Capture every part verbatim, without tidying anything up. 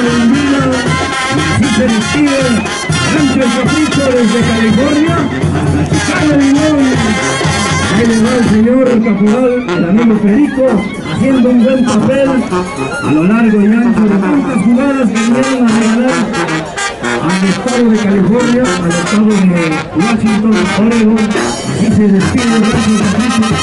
Colombina, y así se despide Rancho El Capricho desde California hasta Chicago, Illinois. Ahí le va el señor el caporal, el amigo Perico, haciendo un buen papel a lo largo y ancho de tantas jugadas que vinieron a regalar al estado de California, al estado de Washington, Oregon. Así se despide el Rancho El Capricho.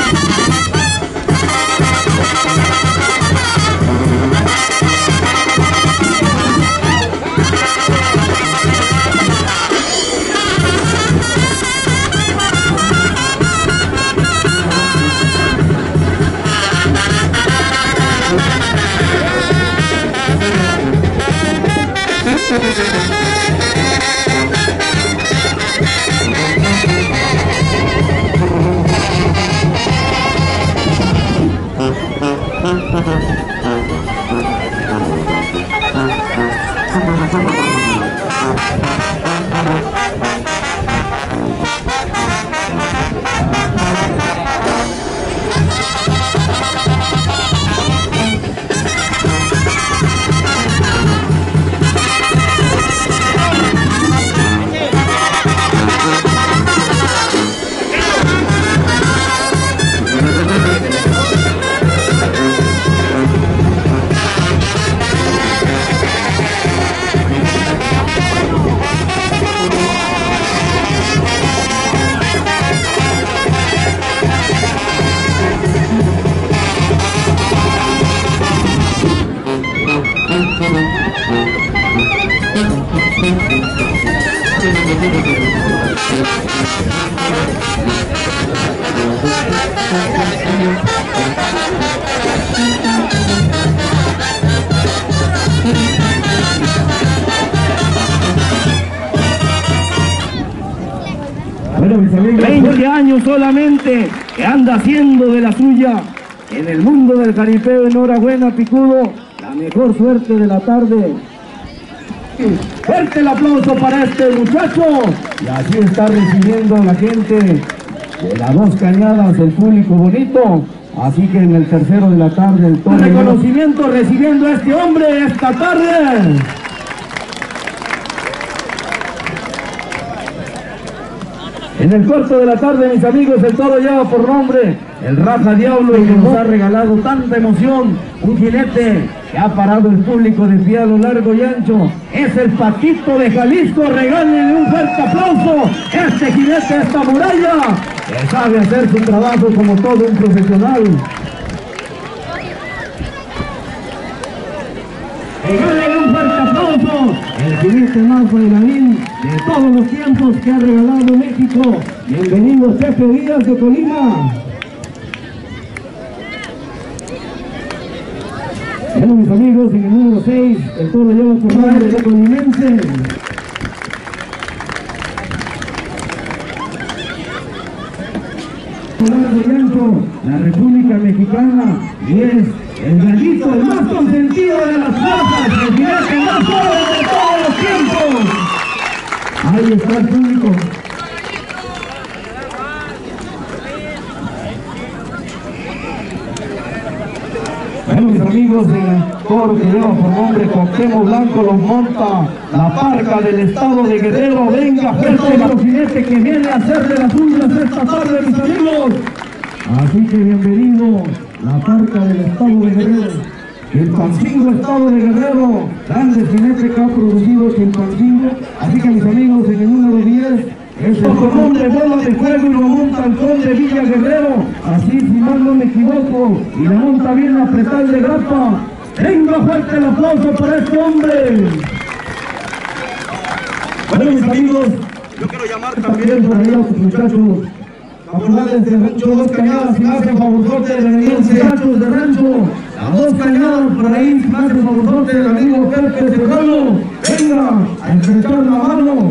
Bueno, mis amigos, veinte años solamente que anda haciendo de la suya en el mundo del jaripeo. Enhorabuena, Picudo, la mejor suerte de la tarde. Fuerte el aplauso para este muchacho. Y así está recibiendo la gente de las Dos Cañadas, el público bonito. Así que en el tercero de la tarde, el todo reconocimiento recibiendo a este hombre esta tarde. En el cuarto de la tarde, mis amigos, el toro lleva por nombre el Raja Diablo, y que nos ha regalado tanta emoción. Un jinete que ha parado el público de pie a lo largo y ancho. Es el Paquito de Jalisco. Regálenle un fuerte aplauso. Este jinete, esta muralla, que sabe hacer su trabajo como todo un profesional. Regálenle un fuerte aplauso. El jinete más bailarín de todos los tiempos que ha regalado México. Bienvenido, Pepe Díaz de Colima. Bueno, mis amigos, en el número seis, el toro lleva por nombre de Colimense. La República Mexicana, y es el gallito, el más consentido de las plazas, el jinete más joven de todos los tiempos. Ahí está el público. Bueno, mis amigos, el toro que lleva por nombre Cuauhtémoc Blanco los monta la Parca del estado de Guerrero. Venga, fuerte el jinete que viene a hacer de las uñas esta tarde, mis amigos. Así que bienvenido, la Parca del estado de Guerrero. Chilpancingo, estado de Guerrero, grande jinete que ha producido Chilpancingo. Así que, mis amigos, en el número diez, es el nombre Bola de Fuego, y lo monta el conde Villa Guerrero. Así, si mal no me equivoco, y le monta bien la pretal de grapa. Venga, fuerte el aplauso para este hombre. Bueno, mis amigos, yo quiero llamar también por ahí a los muchachos capulares de Rancho Dos Cañadas, si me hacen favorzote de venir, muchachos de Rancho a Dos Cañadas, por ahí, si me hacen favorzote del amigo Pepe Serrano. Venga a enfrentar la mano.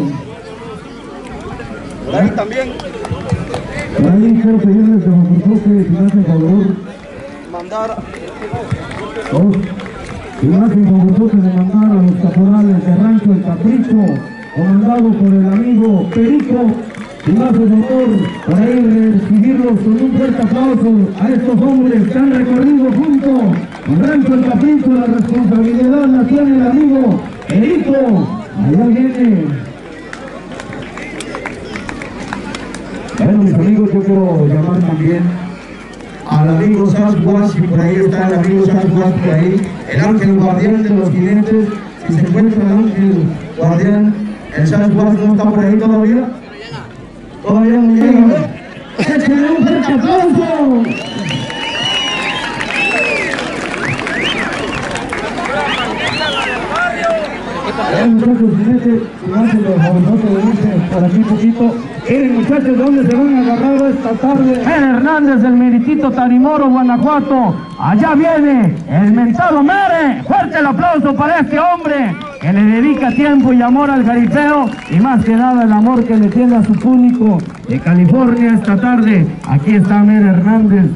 Por ahí también. Por ahí quiero pedirles que favorzote, si me hacen favor. Mandar. Oh, si me hacen favorzote de mandar a los caporales de Rancho El Capricho, comandado por el amigo Perico. Si me hace favor, por ahí recibirlos con un fuerte aplauso a estos hombres que han recorrido juntos Un rancho El Capricho, la responsabilidad la tiene el amigo Erito. Allá viene. Bueno, mis amigos, yo quiero llamar también al amigo Sasquatch, y por ahí está el amigo Sasquatch, por ahí, el ángel guardián de los jinetes. Si se encuentra el ángel guardián, el Sasquatch no está por ahí todavía. Todavía no llega. ¡Échenle un fuerte aplauso! Eh, muchachos, jinetes, háganlo, fabuloso, de irse por aquí poquito. Miren, muchachos, ¿dónde se van a agarrar esta tarde? En Hernández, del Meritito, Tarimoro, Guanajuato. Allá viene el mentado Mere. Fuerte el aplauso para este hombre que le dedica tiempo y amor al jaripeo, y más que nada el amor que le tiene a su público de California esta tarde. Aquí está Mere Hernández.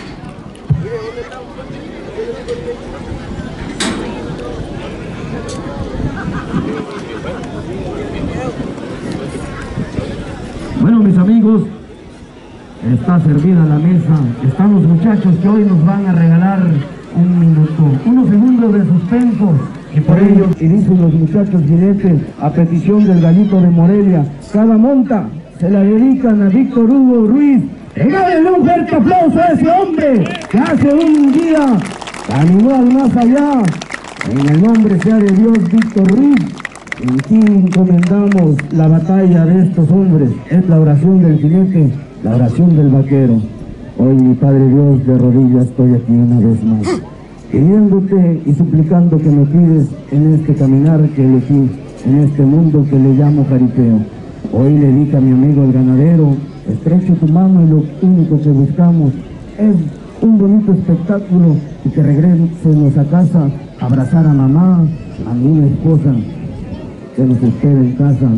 Bueno, mis amigos, está servida la mesa. Están los muchachos que hoy nos van a regalar un minuto, unos segundos de suspenso. Y por ello, y dicen los muchachos jinetes, a petición del Gallito de Morelia, cada monta se la dedican a Víctor Hugo Ruiz. Regálenle un fuerte aplauso a ese hombre que hace un día animó al más allá. En el nombre sea de Dios, Víctor Ruiz. En ti encomendamos la batalla de estos hombres. Es la oración del jinete, la oración del vaquero. Hoy, mi Padre Dios, de rodillas estoy aquí una vez más, pidiéndote y suplicando que me pides en este caminar que elegí, en este mundo que le llamo jaripeo. Hoy le dedica a mi amigo el ganadero, estrecho tu mano y lo único que buscamos es un bonito espectáculo y que regresemos a casa a abrazar a mamá, a mi esposa, que nos espera en casa.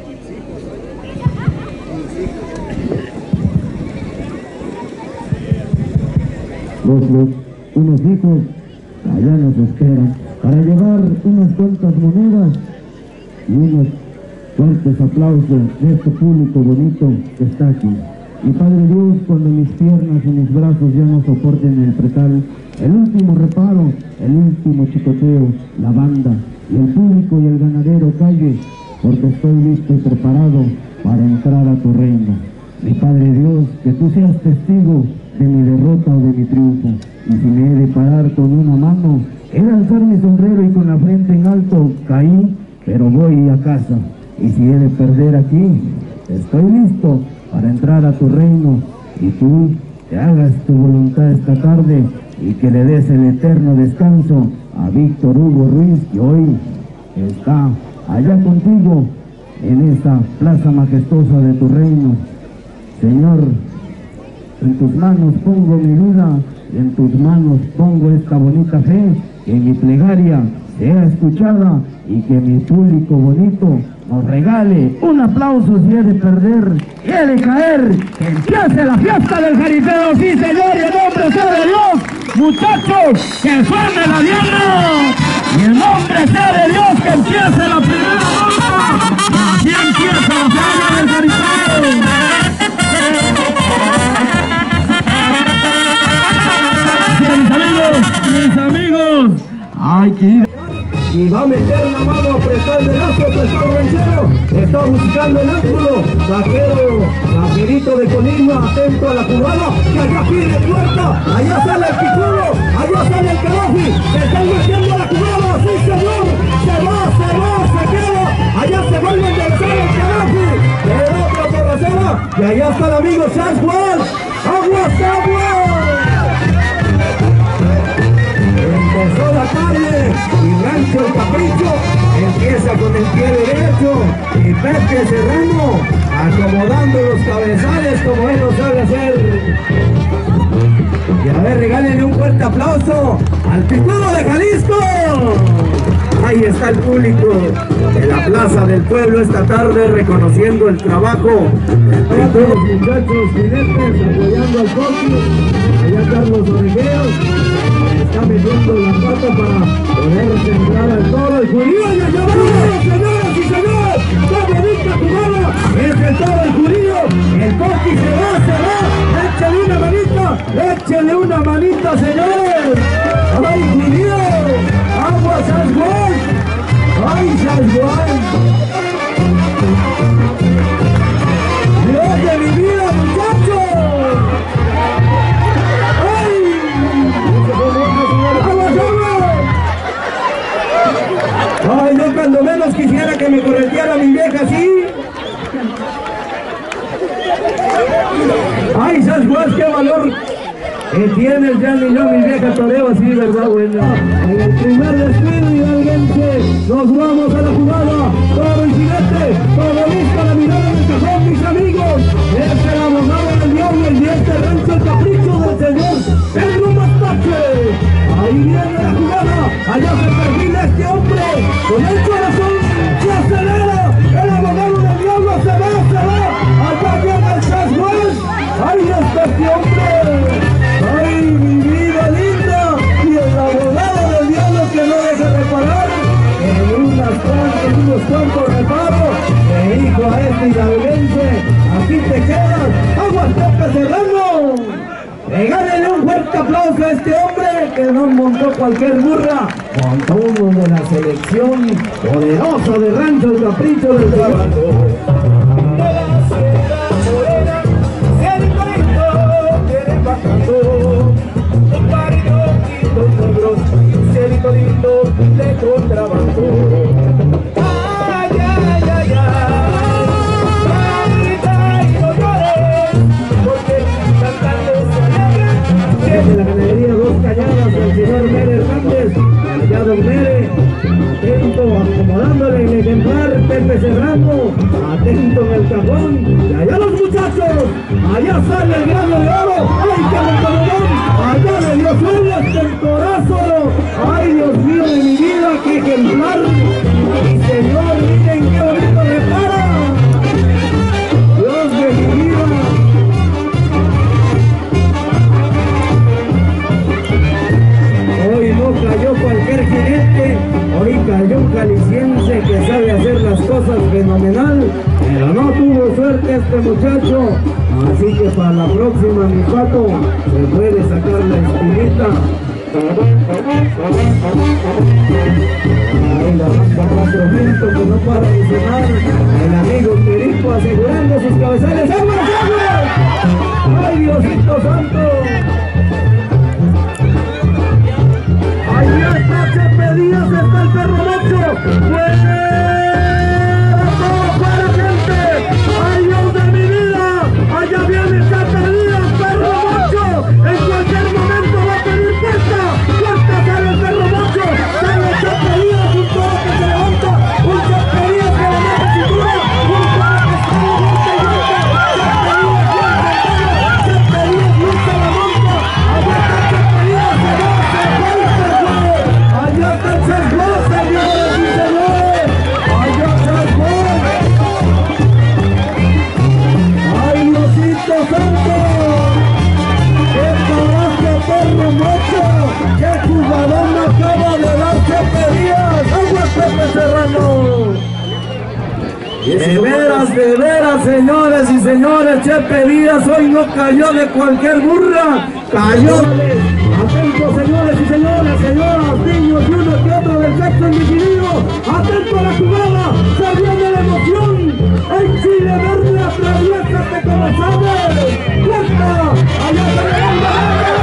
Los, los, unos hijos allá nos esperan para llevar unas cuantas monedas y unos fuertes aplausos de este público bonito que está aquí. Y Padre Dios, cuando mis piernas y mis brazos ya no soporten el pretal, el último reparo, el último chicoteo, la banda y el público y el ganadero calle, porque estoy listo y preparado para entrar a tu reino. Mi Padre Dios, que tú seas testigo de mi derrota o de mi triunfo, y si me he de parar con una mano, he de alzar mi sombrero y con la frente en alto, caí, pero voy a casa, y si he de perder aquí, estoy listo para entrar a tu reino, y tú te hagas tu voluntad esta tarde, y que le des el eterno descanso a Víctor Hugo Ruiz, que hoy está allá contigo, en esta plaza majestuosa de tu reino. Señor, en tus manos pongo mi vida, en tus manos pongo esta bonita fe, que mi plegaria sea escuchada y que mi público bonito nos regale un aplauso si he de perder y he de caer. Que empiece la fiesta del jaripeo, sí señor, y en nombre sea de Dios, muchachos, que suene la diana, y en nombre sea de Dios que empiece la primera ronda. Así empieza la fiesta del jaripeo. Mis amigos, mis amigos, hay que ir. Y va a meter la mano a prestar el lazo, prestar ranchero. Está buscando el ángulo. Vaquero, vaquerito de Colima, atento a la cubana. Que allá pide puerta. Allá sale el picudo. Allá sale el carafi. Se están metiendo a la cubana. Sí, señor. Se va, se va, se queda. Allá se vuelve a enderezar el carafi. De otra porracera. Y allá está el amigo Sasquatch. ¡Aguas, aguas! Empezó la tarde y Rancho El Capricho empieza con el pie derecho y Pepe Serrano acomodando los cabezales como él lo sabe hacer. Y a ver, regálenle un fuerte aplauso al Picudo de Jalisco. Ahí está el público de la Plaza del Pueblo esta tarde reconociendo el trabajo de todos los muchachos jinetes apoyando al Coqui. Allá Carlos Oregueros está metiendo la pata para poder centrar al toro. El judío y allá va, señoras y señores, ¡qué bonita jugada! Es el toro, el judío, el Coqui se va, se va, échale una manita, échale una manita, señores. ¡Ay, Que tienes ya ni yo, mi vieja toreo, así, ¿verdad, buena? En el primer descuido hidalguense, nos vamos a la jugada. Todo el jinete, todo listo a la mirada del cajón, mis amigos. Es el abogado del diablo, el diente rancho, el capricho del señor Pedro Mastache. Ahí viene la jugada, allá se perfila este hombre, con el corazón se acelera. El abogado del diablo se va, se va. Allá viene el Chasguas. Ahí está este hombre. ¡Ay, mi vida linda! Y el abogado del diablo que no deja de parar en unas cuantas, unos cuantos reparos. Le dijo a este hidalguense, aquí te quedas, aguas Pepe Serrano. Regálele un fuerte aplauso a este hombre que no montó cualquier burra, montó uno de la selección poderosa de Rancho El Capricho del Trabajo. Un marido negros, cielito lindo de contrabando. Ay, ay, ay, ay, mamita, y no llores, porque cantando se alegra. Desde la ganadería Dos Cañadas, el señor Mere Hernández, allá don Mere, atento, acomodándole el ejemplar Pepe Serrano, atento en el cajón, y allá los muchachos, allá sale el grano de oro, ¡ay, qué montón! Allá le dio sueño hasta el corazón, ¡ay, Dios mío de mi vida, qué ejemplar! Y señor, miren qué bonito le para, ¡Dios de mi vida! Hoy no cayó cualquier jinete, hoy cayó un jalisciense que sabe hacer las cosas fenomenal, pero no tuvo suerte este muchacho, así que para la próxima, mi pato, se puede sacar la espinita. Ahí la rampa cuatrocientos que no para de sonar, el amigo Perico asegurando sus cabezales. ¡Aguas, aguas! ¡Ay, Diosito Santo! Ahí está Chepe Díaz, está el perro macho. ¡Fuera todo para gente! ¡Ay, Dios de mi vida! ¡Allá viene Chepe Díaz, perro macho! En cualquier momento va a pedir puesta. ¡Puesta sale el perro macho! ¡Sale Chepe Díaz! Un toro que se levanta. Un Chepe Díaz que le mete cintura. Un toro que se levanta y monta. Chepe Díaz lucha la monta. Allá está Chepe Díaz, se va, se va. Allá está el Chasguas, señores y señores. Allá está el Chasguas. ¡Ay, Diosito Santo! ¡Qué paraje, perro macho! ¡Qué jugador me acaba de dar Chepe Díaz! ¡Aguas, Pepe Serrano! De veras, de veras, señores y señores, Chepe Díaz hoy no cayó de cualquier burra, cayó. Atentos, señores y señoras, señoras, niños y uno que otro del sexo indefinido. Atento a la jugada, se viene la emoción. El Chile Verde atraviésate como sabes. ¡Puesta! ¡Allá se le anda!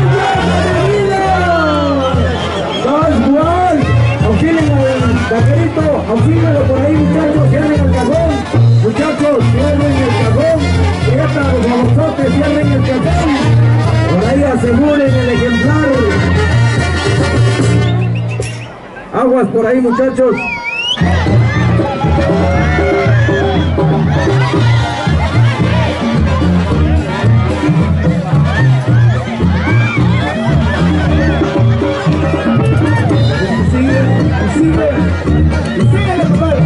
¡Chasguas! Auxílenlo, vaquerito, auxílenlo por ahí, muchachos, cierren el cajón. Muchachos, cierren el cajón. Prieta, los babosotes, cierren el cajón. Por ahí aseguren el ejemplar. Aguas por ahí, muchachos. Sigue, sigue, sigue, compadre.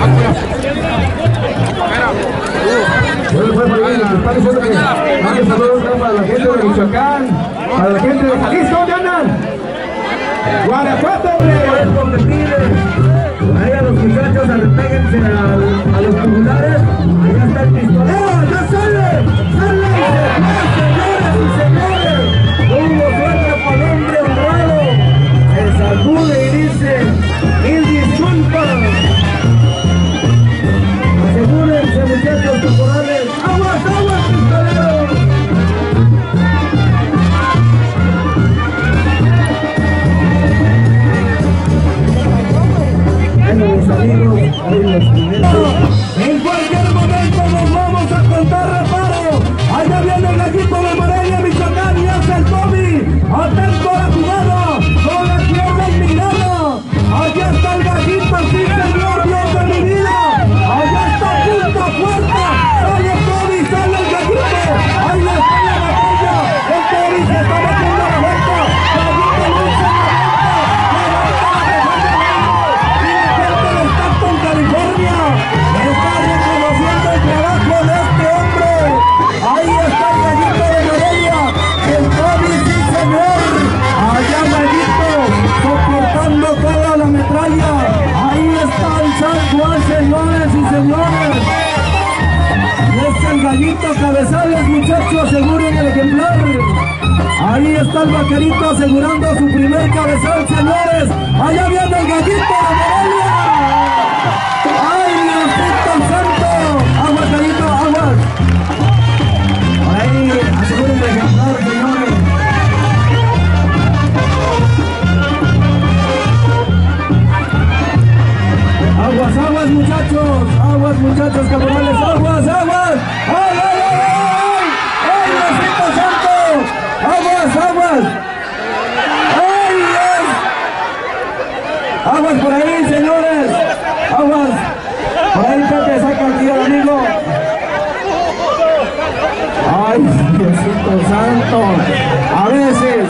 Bueno, pues, muy bien, está diciendo que mande saludos para la gente de Michoacán, para la gente de Jalisco, ¿dónde andan? Guanajuato, es competir. Ahí a los muchachos, arrepéguense a, a los tubulares. Allá está el pistolero, ya sale, sale, señoras y señores. Hubo suerte para el hombre honrado. Se sacude y dice, mil disculpas. Asegúrense, muchachos temporales. ¡Aguas, aguas, pistoleros! Bueno, mis amigos, hoy los primeros. En cualquier momento nos vamos a contar reparo. Allá viene el equipo de Morelia, Michoacán, y hace el Tommy. Dieguito Cabezales, muchachos, aseguren el ejemplar. Ahí está el vaquerito asegurando su primer cabezal, señores. Allá viene el gallito de Morelia. ¡Ay, Diosito santo! ¡Aguas, gallito, aguas! Ahí, aseguren el ejemplar, señores. Aguas, aguas, muchachos. Aguas, muchachos, caporales. Aguas, aguas. ¡Ay, ay, ay! ¡Ay, Diosito santo! ¡Aguas, aguas! ¡Ay, Dios! ¡Aguas por ahí, señores! ¡Aguas! Por ahí Pepe saca aquí al amigo. ¡Ay, Diosito santo! A veces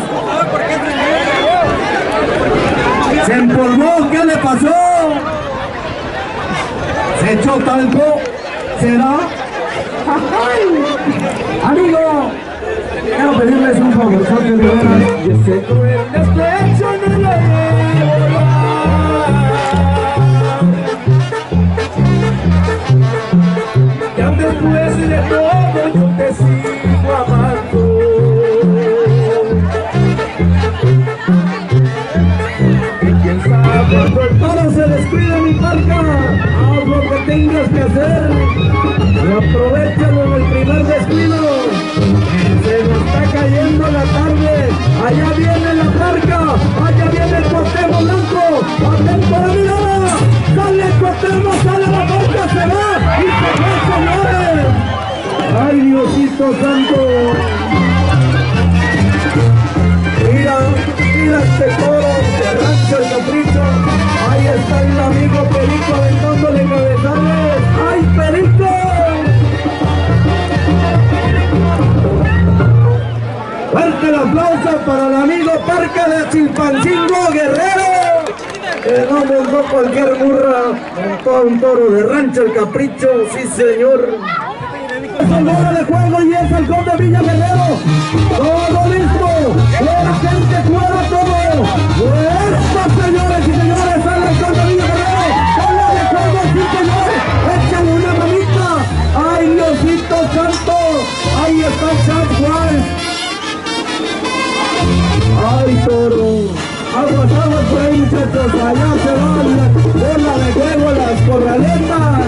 se empolvó. ¿Qué le pasó? ¿Se echó talco? ¿Será? ¡Ay! Amigo, quiero pedirles un favor, de veras. Y ese cruel despecho no lo llevo ya después de todo yo te sigo amando. Y quién sabe cuando Todo se descuida, mi parca. Haz lo que tengas que hacer y aprovechalo en el primer descuido. Se nos está cayendo la tarde. Allá viene la parca. Allá viene el Cuauhtémoc Blanco. Atento a la mirada. Sale el Cuauhtémoc, sale la parca, se va y se va, señores. Ay, Diosito santo. Mira, mira este toro de Rancho El Capricho. Ahí está el amigo Perico aventándole cabezales. ¡Ay, Perico! Fuerte el aplauso para el amigo Parca de Chilpancingo Guerrero. Que no montó cualquier burra, montó un toro de Rancho El Capricho, sí señor. Es el hora de juego y es el gol de Villa Guerrero. Todo listo, la gente fuera todo. Fuerza, señores y señores, sale el gol de Villa Guerrero. Sale de juego, sí señor. Échale una manita. Ay, Diosito santo. Ahí está el San Juan. Ay, toro. Aguas, aguas por ahí, muchachos. Allá se va la bola de juego, las corraletas.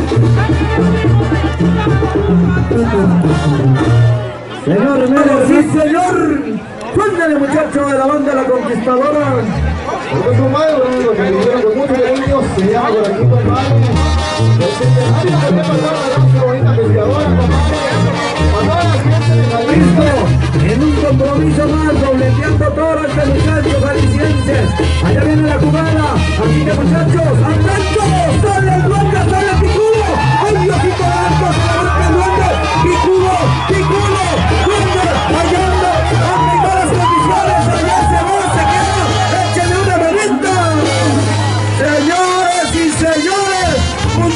Señor Mero, sí señor. Cuéntale, muchacho de la banda La Conquistadora. Porque su madre, lo que hicieron con mucho cariño, se llama por aquí, compadre. El centenario que me pasaron a la bonita pescadora, compadre. Pasaba la gente de la Listo, en un compromiso más, dobleteando todo este muchacho jalisciense. Allá viene la cubana, así que muchachos, ¡atento! ¡Sale el Blanca, sale el Picudo! ¡Ay, Diosito alto, se la marca el duende! ¡Picudo, Picudo! ¡Duende, fallando! ¡A primeras condiciones! ¡Allá se va, se queda! ¡Échale una manita! ¡Señores y señores! Un,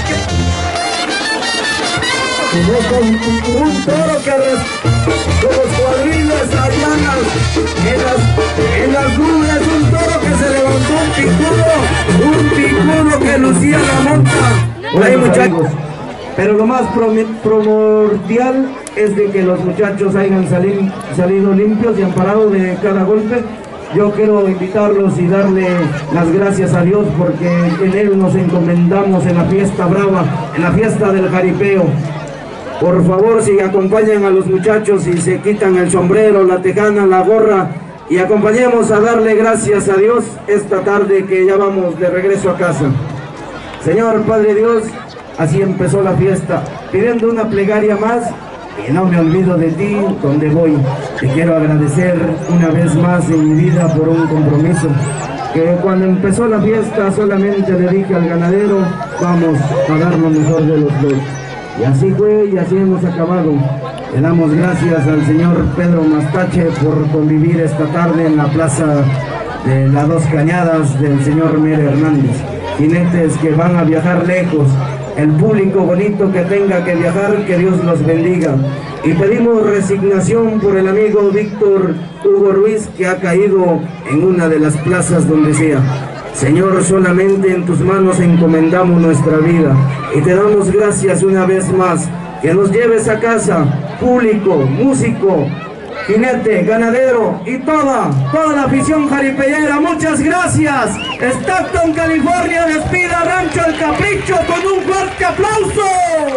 un toro que res, con los cuadriles allanas en las, en las nubes, un toro que se levantó, un picudo, un picudo que lucía la monta. Por ahí, muchachos, pero lo más primordial es de que los muchachos hayan salido, salido limpios y amparados de cada golpe. Yo quiero invitarlos y darle las gracias a Dios porque en Él nos encomendamos en la fiesta brava, en la fiesta del jaripeo. Por favor, si acompañan a los muchachos y se quitan el sombrero, la tejana, la gorra y acompañemos a darle gracias a Dios esta tarde que ya vamos de regreso a casa. Señor Padre Dios, así empezó la fiesta, pidiendo una plegaria más y no me olvido de ti donde voy. Te quiero agradecer una vez más en mi vida por un compromiso que cuando empezó la fiesta solamente le dije al ganadero, vamos a dar lo mejor de los dos. Y así fue y así hemos acabado. Le damos gracias al señor Pedro Mastache por convivir esta tarde en la plaza de las Dos Cañadas del señor Mere Hernández. Jinetes que van a viajar lejos, el público bonito que tenga que viajar, que Dios los bendiga. Y pedimos resignación por el amigo Víctor Hugo Ruiz que ha caído en una de las plazas donde sea. Señor, solamente en tus manos encomendamos nuestra vida y te damos gracias una vez más que los lleves a casa, público, músico, jinete, ganadero y toda, toda la afición jaripeyera. Muchas gracias. Stockton, California, despida Rancho El Capricho con un fuerte aplauso.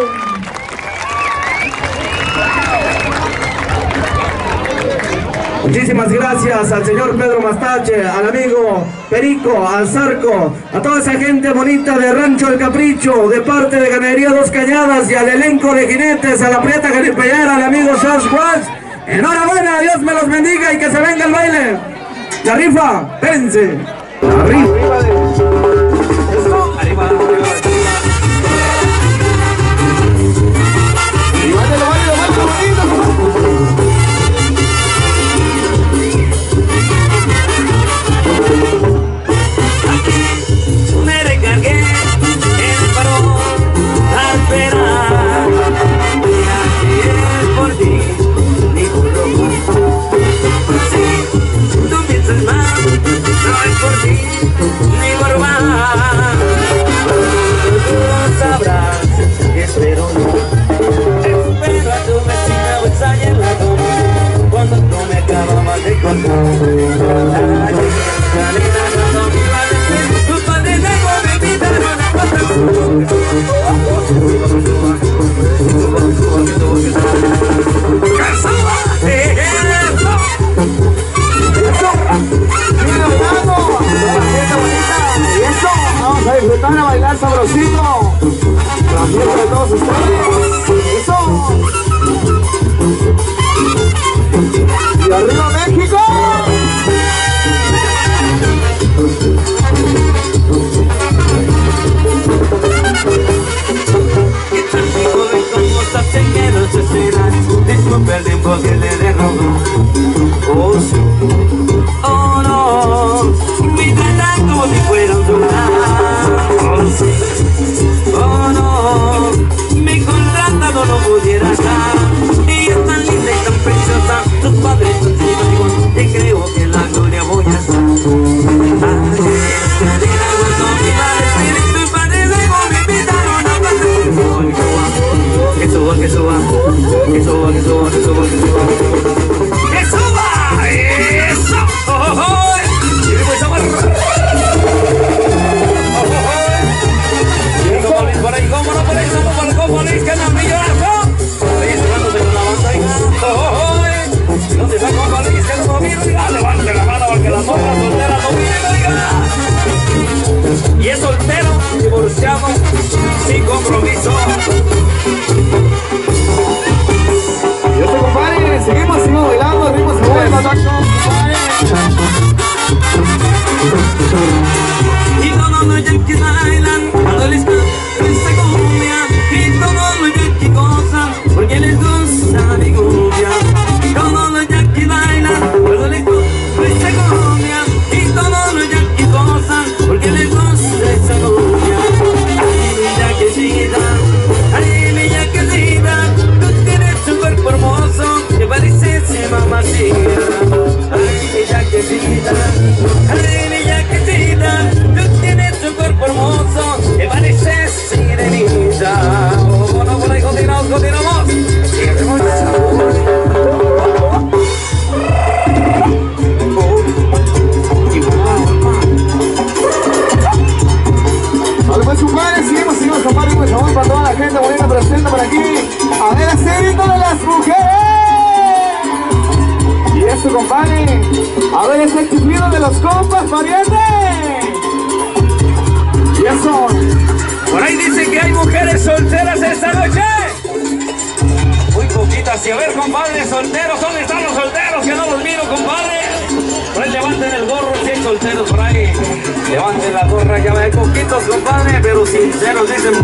Muchísimas gracias al señor Pedro Mastache, al amigo Perico, al Zarco, a toda esa gente bonita de Rancho El Capricho, de parte de Ganadería Dos Cañadas y al elenco de jinetes, a la Prieta Jaripeyera, al amigo Charles Watts. Enhorabuena, Dios me los bendiga y que se venga el baile. La rifa, espérense. La rifa. Arriba, me recargué en el farol a esperar. Y es por ti, ni por lo si tú piensas mal, no es por ti, ni por mal. Tú sabrás que espero no. Espero a tu vecina besar en la cama cuando tú me acababas de contar. Tus padres de joven me invitaron a pasar. Vamos a disfrutar, a bailar sabrosito. La fiesta de todos ustedes. Eso. Y arriba México. Y tan joven como estás en que no se será. Disculpe el tiempo que le derrotó. Oh sí, oh no, me tratan como si fuera un soldado. Oh sí, oh no, mi contratado no pudiera estar. Y es tan linda y tan preciosa, tus padres son chicos y creo que en la gloria voy a estar. Que suba, que suba, que suba, que suba, que suba, que suba. ¡Que suba! ¡Eso! ¡Oh, oh, oh! ¡Y me voy a llamar! ¡Oh, oh, oh! Y el Copolis por ahí, ¿cómo no? Por ahí estamos por el Copolis, que no millonazo. Ahí cerrándose con la banda, hija. ¡Oh, oh, oh! ¿Dónde está Copolis? Que no domina, oiga. Levante la mano porque las otras solteras dominan, oiga. Y es soltero, divorciado, sin compromiso. Y este compadre, seguimos, seguimos bailando, ritmo se mueve, contacto, Y todos los yankees bailan cuando les gusta cumbia. Y todos los yankees gozan porque les gusta mi cumbia. Y todos los yankees bailan cuando les gusta cumbia. Y todos los yankees gozan porque les gusta esa cumbia. Ay, mi yaquecita, ay, mi yaquecita, tú tienes un cuerpo hermoso que parece ser mamacita. Ay, mi yaquecita, ay, mi yaquecita, tú tienes un cuerpo hermoso que parece sirenita. Oh, bueno, por ahí continuamos, continuamos. Y hacemos Vale, pues compadre, seguimos, seguimos compadre, pues vamos para toda la gente bonita presente por aquí. A ver, ese grito de las mujeres. Y esto compadre, a ver ese chiflido de los compas, pariente. Y eso. por ahí dicen que hay mujeres solteras esta noche. Muy poquitas. Y a ver, compadre, solteros, ¿dónde están los solteros? Que no los miro, compadre. Por ahí levanten el gorro si hay solteros por ahí. Levanten la gorra, ya hay poquitos, compadre, pero sinceros, dicen